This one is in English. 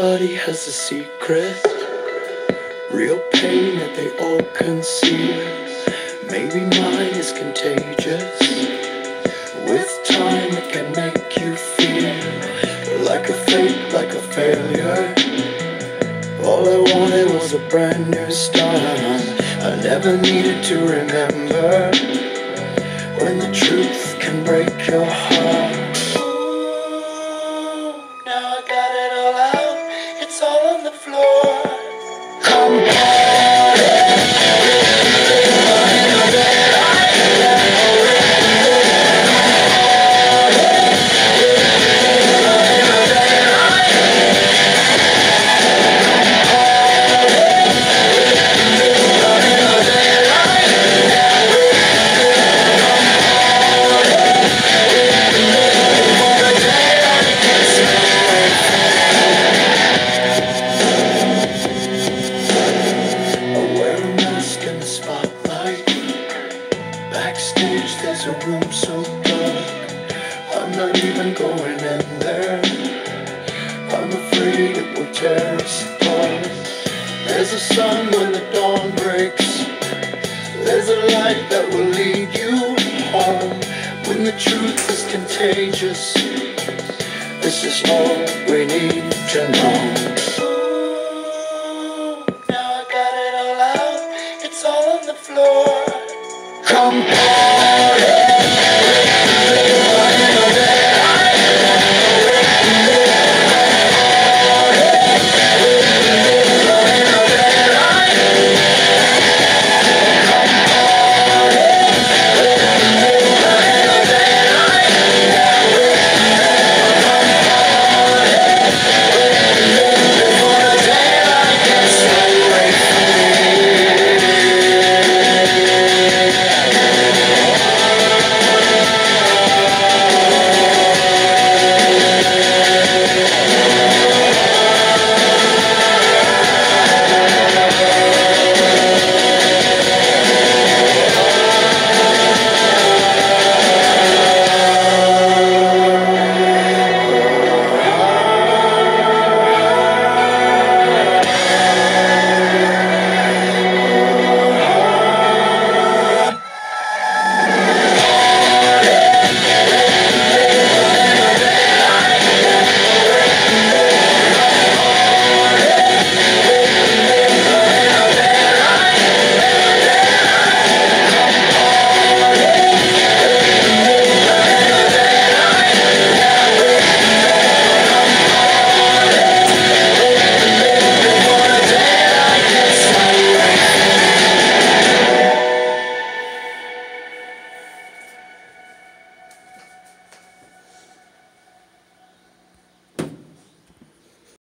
Everybody has a secret, real pain that they all conceal. Maybe mine is contagious. With time it can make you feel like a fake, like a failure. All I wanted was a brand new start. I never needed to remember when the truth can break your heart. Now I got it all out, it's all on the floor. Come backstage, there's a room so dark. I'm not even going in there. I'm afraid it will tear us apart. There's a sun when the dawn breaks. There's a light that will lead you home. When the truth is contagious, this is all we need to know. Now I got it all out, it's all on the floor. Come on.